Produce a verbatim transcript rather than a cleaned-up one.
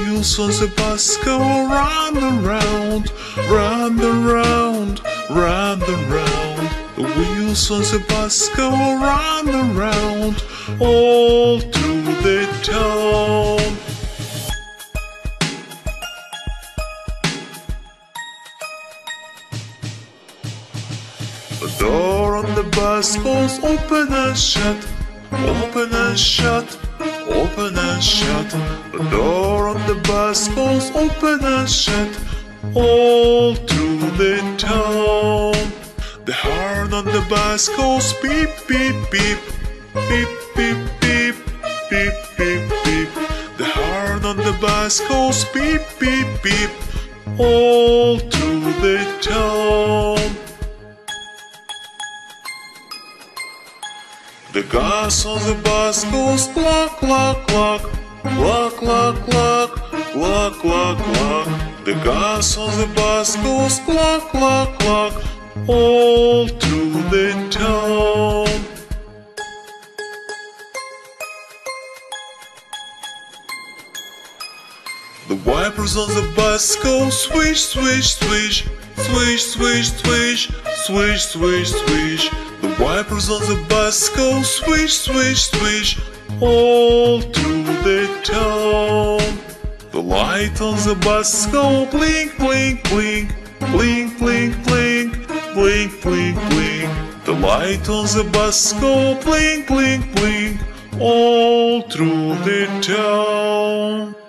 wheels on the bus go round and round, round and round, round and round. The wheels on the bus go round and round, all through the town. The door on the bus goes open and shut, open and shut, open and shut. The door on the bus goes open and shut, all through the town. The horn on the bus goes beep, beep, beep, beep, beep, beep, beep, beep, beep. The horn on the bus goes beep, beep, beep, all through the town. The gas on the bus goes cluck, cluck, cluck, cluck, cluck, cluck, cluck, cluck, cluck. The gas on the bus goes cluck, cluck, cluck, all through the town. The wipers on the bus go swish, swish, swish, swish, swish, swish, swish, swish, swish. The wipers on the bus go swish, swish, swish, all through the town. The light on the bus go blink, blink, blink, blink, blink, blink, blink, blink, blink. The light on the bus go blink, blink, blink, all through the town.